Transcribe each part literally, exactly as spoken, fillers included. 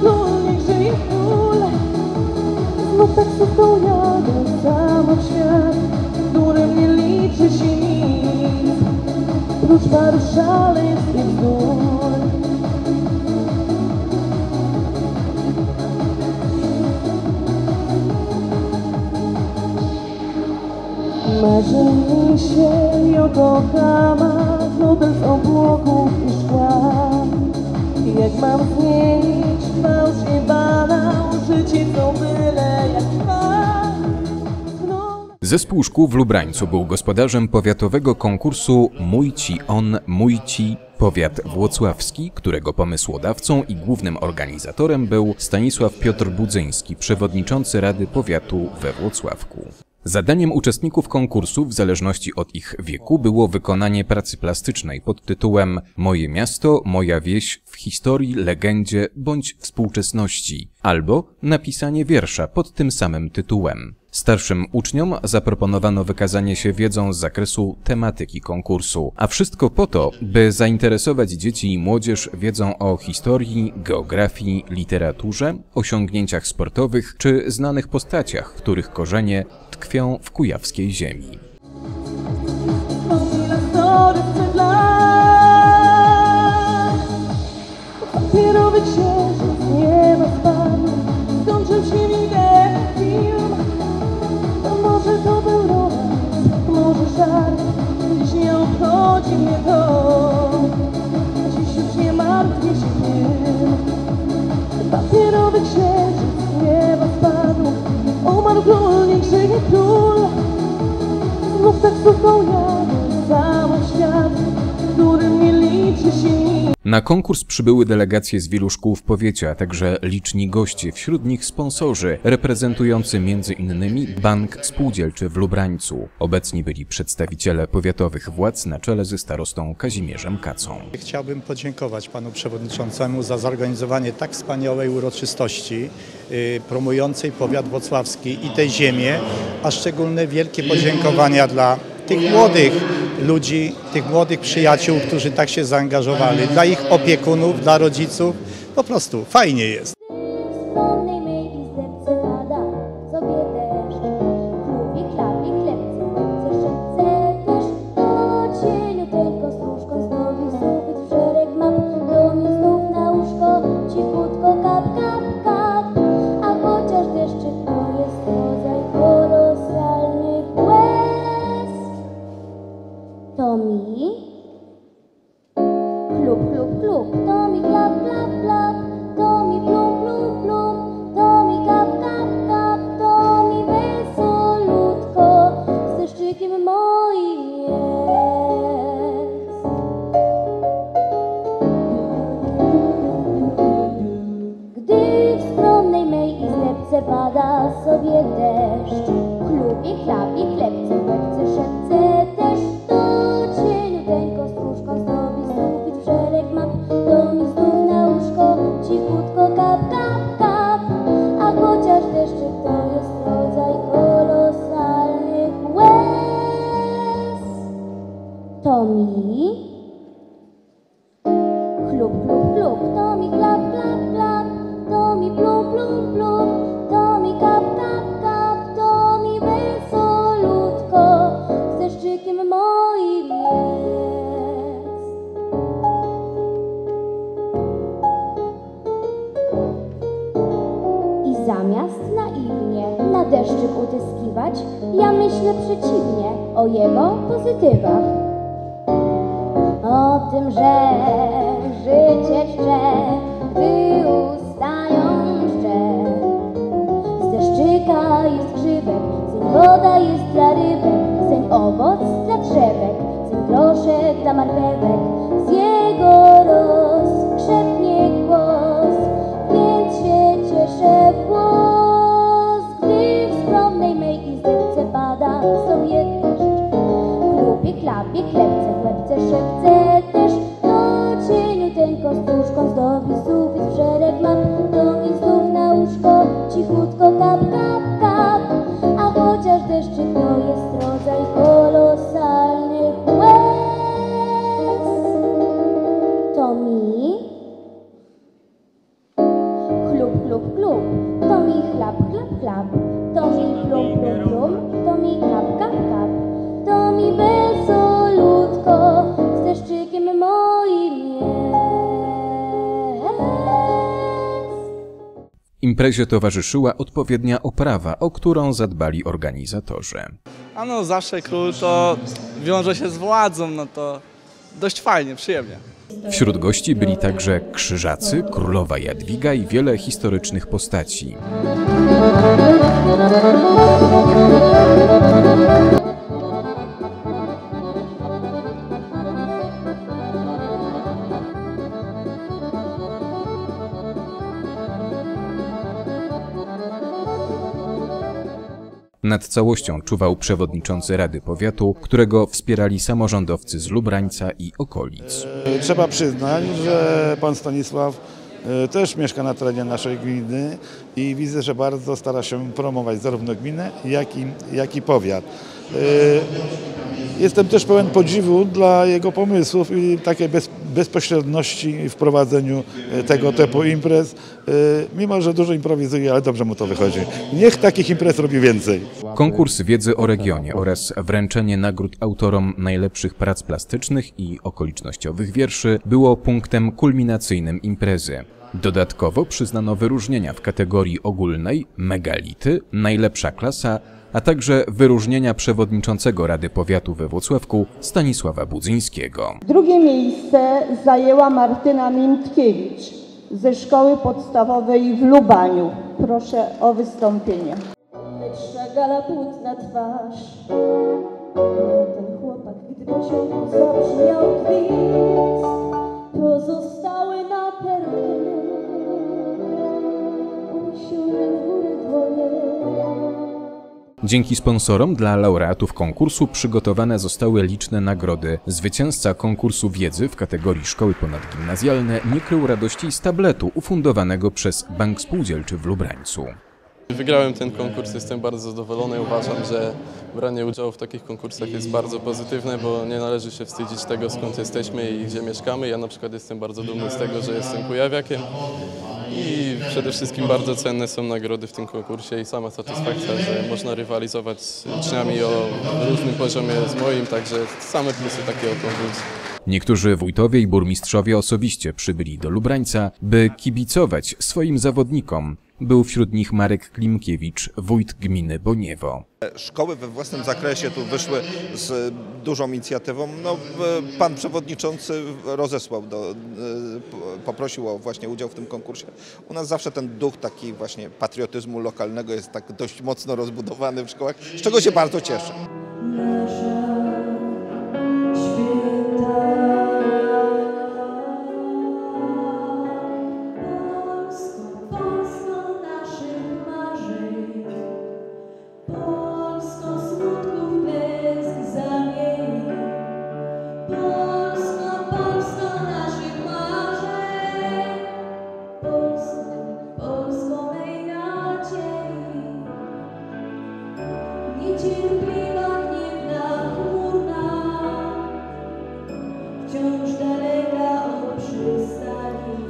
król, niech żyje król. Znów taksówką jadę samo w świat, w którym nie liczy się nic, prócz paru szaleństw i bzdur. Marzy mi się Yokohama, hotel z obłoków i szkła. Jak mam zmienić fałsz i banał, życie to byle jak trwa. No. Zespół szkół w Lubrańcu był gospodarzem powiatowego konkursu Mój Ci On, Mój Ci Powiat Włocławski, którego pomysłodawcą i głównym organizatorem był Stanisław Piotr Budzyński, przewodniczący Rady Powiatu we Włocławku. Zadaniem uczestników konkursu, w zależności od ich wieku, było wykonanie pracy plastycznej pod tytułem Moje miasto, moja wieś w historii, legendzie bądź współczesności, albo napisanie wiersza pod tym samym tytułem. Starszym uczniom zaproponowano wykazanie się wiedzą z zakresu tematyki konkursu, a wszystko po to, by zainteresować dzieci i młodzież wiedzą o historii, geografii, literaturze, osiągnięciach sportowych czy znanych postaciach, których korzenie tkwią w kujawskiej ziemi. Papierowy księżyc z nieba spadł, skończył się widać film. A może to był romans, może żart, dziś nie obchodzi mnie to. Dziś już nie martwię się tym. Papierowy księżyc z nieba spadł, umarł król, niech żyje król. Znów taksówką jadę cały świat, w którym nie liczy się nic. Na konkurs przybyły delegacje z wielu szkół w powiecie, a także liczni goście, wśród nich sponsorzy reprezentujący między innymi Bank Spółdzielczy w Lubrańcu. Obecni byli przedstawiciele powiatowych władz na czele ze starostą Kazimierzem Kacą. Chciałbym podziękować panu przewodniczącemu za zorganizowanie tak wspaniałej uroczystości y, promującej powiat włocławski i tę ziemię, a szczególne wielkie podziękowania dla tych młodych ludzi, tych młodych przyjaciół, którzy tak się zaangażowali, dla ich opiekunów, dla rodziców. Po prostu fajnie jest. To mi klub, klub, klub, to mi klap, klap, klap, to mi plum, plum, plum, to mi kap, kap, kap, to mi wesolutko z deszczykiem moim jest. Gdy w skromnej mej izdebce pada sobie deszcz, klubie, klapie, klepce, łebce, szepce też. To mi klub, klub, klub, to mi klap, klap, klap, to mi plum, plum, plum, to mi kap, kap, kap, to mi wesolutko z deszczykiem moim jest. I zamiast naiwnie na deszczyk utyskiwać, ja myślę przeciwnie o jego pozytywach. O tym, że życie czcze, gdy ustają czcze. Z deszczyka jest grzybek, zeń woda jest dla rybek, zeń owoc dla drzewek, zeń groszek dla marchewek. Z jego roz krzepnie głos, więc się cieszę w głos. Gdy w skromnej mej izdebce pada sobie deszcz, klubie, klapie, klepce, łebce, szepce też. To cieniuteńko stróżką zdobi sufit w szereg mam. To mi znów na łóżko cichutko kap, kap, kap. A chociaż deszczyk to jest rodzaj kolosalnych łez, to mi klub, klub, to mi chlap, chlap, chlap, to mi plum, plum, plum, to mi kap, kap, kap, to mi wesolutko z deszczykiem moim jest. Imprezie towarzyszyła odpowiednia oprawa, o którą zadbali organizatorzy. A no zawsze król to wiąże się z władzą, no to dość fajnie, przyjemnie. Wśród gości byli także krzyżacy, królowa Jadwiga i wiele historycznych postaci. Nad całością czuwał przewodniczący Rady Powiatu, którego wspierali samorządowcy z Lubrańca i okolic. Trzeba przyznać, że pan Stanisław też mieszka na terenie naszej gminy i widzę, że bardzo stara się promować zarówno gminę, jak i, jak i powiat. Jestem też pełen podziwu dla jego pomysłów i takiej bez, bezpośredności w prowadzeniu tego typu imprez. Mimo że dużo improwizuje, ale dobrze mu to wychodzi. Niech takich imprez robi więcej. Konkurs wiedzy o regionie oraz wręczenie nagród autorom najlepszych prac plastycznych i okolicznościowych wierszy było punktem kulminacyjnym imprezy. Dodatkowo przyznano wyróżnienia w kategorii ogólnej, megality, najlepsza klasa, a także wyróżnienia przewodniczącego Rady Powiatu we Włocławku Stanisława Budzyńskiego. Drugie miejsce zajęła Martyna Miętkiewicz ze szkoły podstawowej w Lubaniu. Proszę o wystąpienie. Lecz gala płótna twarz, ten chłopak, gdy pociągu zabrzmiał gwizd, pozostały na perłonie, uniesione w górę dłonie. Dzięki sponsorom dla laureatów konkursu przygotowane zostały liczne nagrody. Zwycięzca konkursu wiedzy w kategorii szkoły ponadgimnazjalne nie krył radości z tabletu ufundowanego przez Bank Spółdzielczy w Lubrańcu. Wygrałem ten konkurs, jestem bardzo zadowolony. Uważam, że branie udziału w takich konkursach jest bardzo pozytywne, bo nie należy się wstydzić tego, skąd jesteśmy i gdzie mieszkamy. Ja na przykład jestem bardzo dumny z tego, że jestem kujawiakiem. I przede wszystkim bardzo cenne są nagrody w tym konkursie i sama satysfakcja, że można rywalizować z uczniami o różnym poziomie z moim, także same plusy takiego konkursu. Niektórzy wójtowie i burmistrzowie osobiście przybyli do Lubrańca, by kibicować swoim zawodnikom. Był wśród nich Marek Klimkiewicz, wójt gminy Boniewo. Szkoły we własnym zakresie tu wyszły z dużą inicjatywą. No, pan przewodniczący rozesłał, do, poprosił o właśnie udział w tym konkursie. U nas zawsze ten duch taki właśnie patriotyzmu lokalnego jest tak dość mocno rozbudowany w szkołach, z czego się bardzo cieszę. Niecierpliwa, gniewna, chmurna, wciąż daleka od przystani.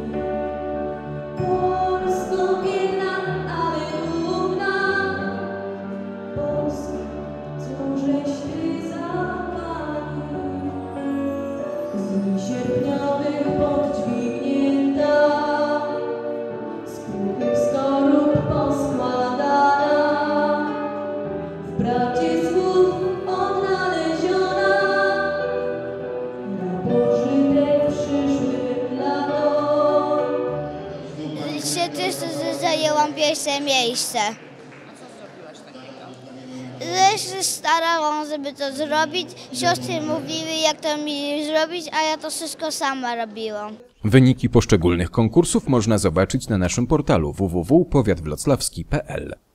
Polsko biedna, ale dumna, Polsko, cóżeś ty za pani. Z dni sierpniowych podźwignięta, z kruchych skorup poskładana, w prawdzie słów odnaleziona, na pożytek przyszłych lato. Się też zajęłam pierwsze miejsce. Że się starałam, żeby to zrobić. Siostry mówiły, jak to mi zrobić, a ja to wszystko sama robiłam. Wyniki poszczególnych konkursów można zobaczyć na naszym portalu w w w kropka powiat wrocławski kropka p l.